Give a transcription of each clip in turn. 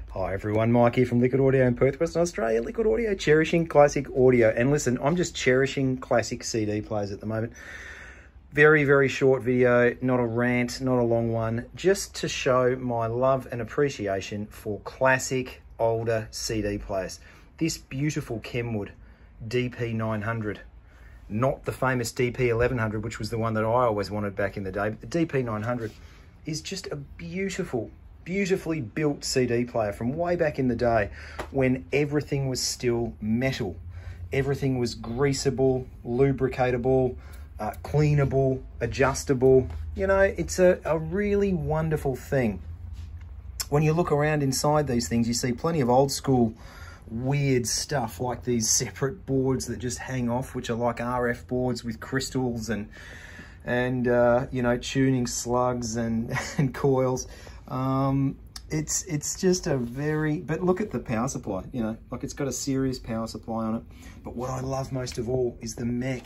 Hi everyone, Mike here from Liquid Audio in Perth, Western Australia. Liquid Audio, cherishing classic audio. And listen, I'm just cherishing classic CD players at the moment. Very, very short video, not a rant, not a long one, just to show my love and appreciation for classic, older CD players. This beautiful Kenwood DP-900, not the famous DP-1100, which was the one that I always wanted back in the day, but the DP-900 is just a beautifully built CD player from way back in the day when everything was still metal. Everything was greasable, lubricatable, cleanable, adjustable. You know, it's a really wonderful thing. When you look around inside these things, you see plenty of old school weird stuff like these separate boards that just hang off, which are like RF boards with crystals and you know, tuning slugs and coils. It's just a very, but look at the power supply, you know, like it's got a serious power supply on it. But what I love most of all is the mech.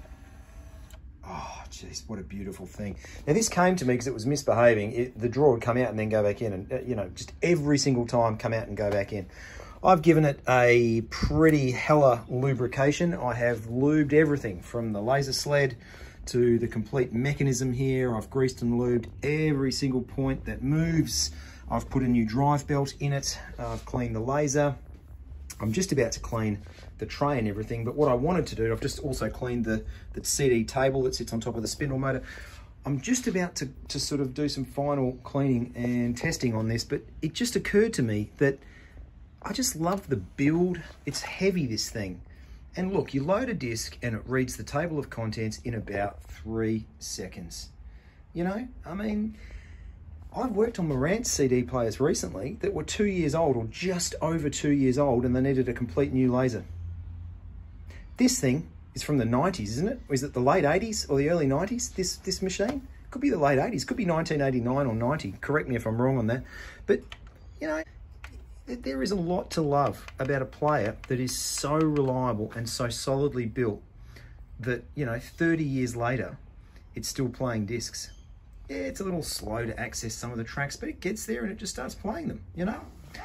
Oh, jeez, what a beautiful thing. Now, this came to me because it was misbehaving. The drawer would come out and then go back in, and, you know, just every single time come out and go back in. I've given it a pretty hella lubrication. I have lubed everything from the laser sled to the complete mechanism here. I've greased and lubed every single point that moves. I've put a new drive belt in it. I've cleaned the laser. I'm just about to clean the tray and everything, but what I wanted to do, I've just also cleaned the CD table that sits on top of the spindle motor. I'm just about to sort of do some final cleaning and testing on this, but it just occurred to me that I just love the build. It's heavy, this thing. And look, you load a disc and it reads the table of contents in about 3 seconds. You know, I mean, I've worked on Marantz CD players recently that were 2 years old or just over 2 years old, and they needed a complete new laser. This thing is from the 90s, isn't it? Or is it the late 80s or the early 90s, this machine? Could be the late 80s, could be 1989 or 90. Correct me if I'm wrong on that. But, you know, there is a lot to love about a player that is so reliable and so solidly built that, you know, 30 years later, it's still playing discs. Yeah, it's a little slow to access some of the tracks, but it gets there and it just starts playing them, you know?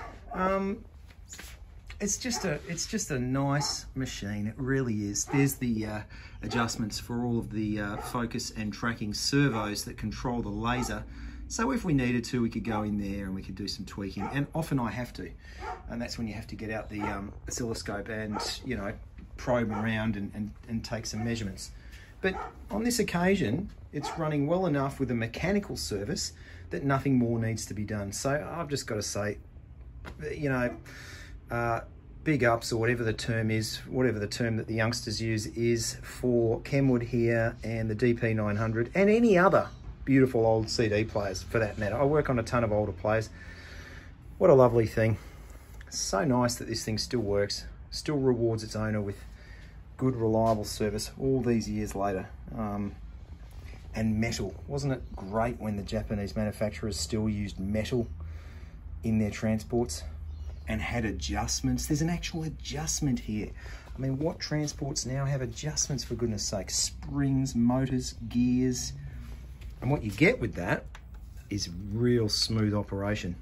It's just a nice machine. It really is. There's the adjustments for all of the focus and tracking servos that control the laser. So if we needed to, we could go in there and we could do some tweaking. And often I have to. And that's when you have to get out the oscilloscope and, you know, probe around and take some measurements. But on this occasion, it's running well enough with a mechanical service that nothing more needs to be done. So I've just got to say, you know, big ups, or whatever the term is, whatever the term that the youngsters use is for Kenwood here and the DP-900 and any other beautiful old CD players for that matter. I work on a ton of older players. What a lovely thing. So nice that this thing still works, still rewards its owner with good, reliable service all these years later. And metal. Wasn't it great when the Japanese manufacturers still used metal in their transports and had adjustments? There's an actual adjustment here. I mean, what transports now have adjustments, for goodness sake? Springs, motors, gears. And what you get with that is real smooth operation.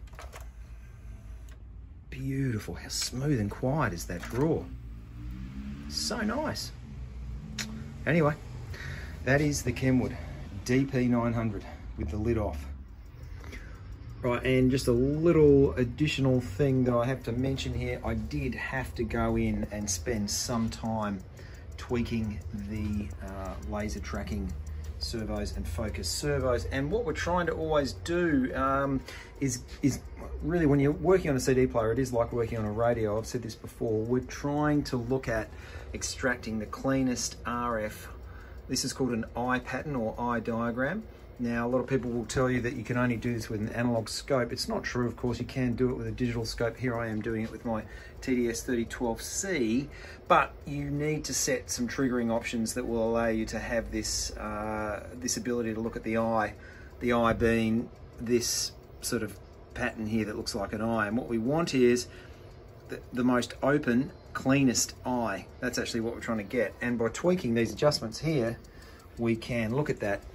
Beautiful. How smooth and quiet is that drawer? So nice. Anyway, that is the Kenwood DP-900 with the lid off. Right, and just a little additional thing that I have to mention here. I did have to go in and spend some time tweaking the laser tracking servos and focus servos. And what we're trying to always do is really, when you're working on a CD player, it is like working on a radio. I've said this before. We're trying to look at extracting the cleanest RF. This is called an eye pattern or eye diagram. Now, a lot of people will tell you that you can only do this with an analog scope. It's not true, of course. You can do it with a digital scope. Here I am doing it with my TDS-3012C, but you need to set some triggering options that will allow you to have this, this ability to look at the eye being this sort of pattern here that looks like an eye. And what we want is the most open, cleanest eye. That's actually what we're trying to get. And by tweaking these adjustments here, we can look at that.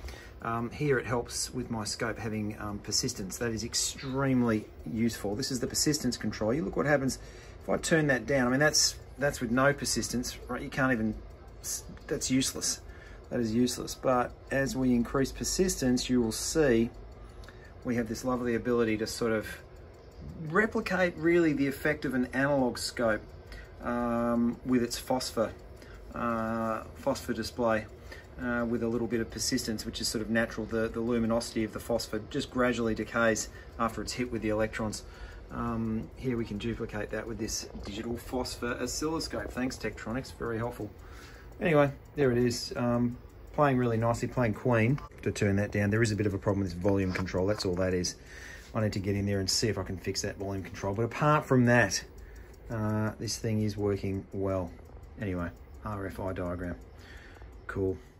Here it helps with my scope having persistence. That is extremely useful. This is the persistence control. You look what happens if I turn that down. I mean, that's with no persistence, right? You can't even, that's useless. That is useless. But as we increase persistence, you will see we have this lovely ability to sort of replicate really the effect of an analog scope with its phosphor display. With a little bit of persistence, which is sort of natural. The luminosity of the phosphor just gradually decays after it's hit with the electrons. Here we can duplicate that with this digital phosphor oscilloscope. Thanks, Tektronix, very helpful. Anyway, there it is, playing really nicely, playing Queen. To turn that down, there is a bit of a problem with this volume control, that's all that is. I need to get in there and see if I can fix that volume control. But apart from that, this thing is working well. Anyway, RFI diagram, cool.